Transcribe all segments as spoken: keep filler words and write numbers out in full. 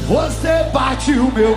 Você partiu meu.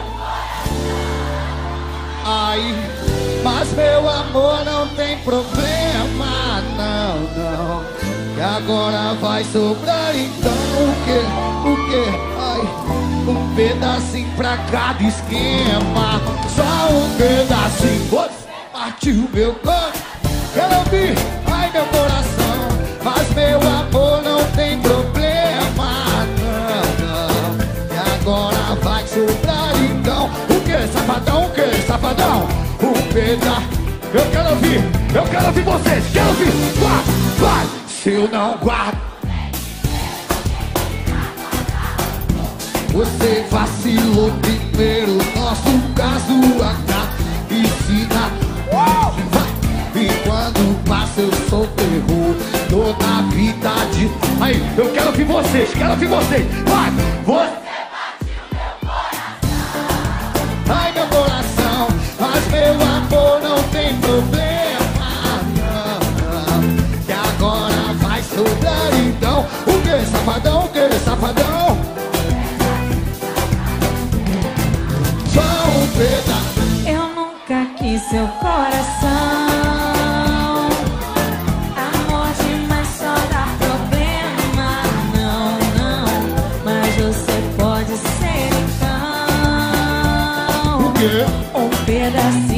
Ai, mas meu amor não tem problema, não, não. E agora vai sobrar então o quê? O quê? Ai, um pedacinho pra cada esquema. Só um pedacinho. Você partiu meu corpo. Quero ouvir, ai meu coração. Mas meu amor não tem problema, não, não. E agora vai sobrar então o que, safadão, o que, safadão? Um pedaço. Eu quero ouvir, eu quero ouvir vocês. Quero ouvir, vai, vai. Se eu não guardo, você vacilou primeiro. Nosso caso acaba e se dá. E quando passa eu sou terror. Toda a vida de... Aí, eu quero ouvir vocês, quero ouvir vocês. Vai, você partiu meu coração. Ai, meu coração, mas meu amor não tem problema, não, não. E agora vai sobrar então o que, safadão, o que, safadão? Só um pedaço. Eu nunca quis seu coração. Amor demais só dá problema. Não, não, mas você pode ser então O quê? um pedacinho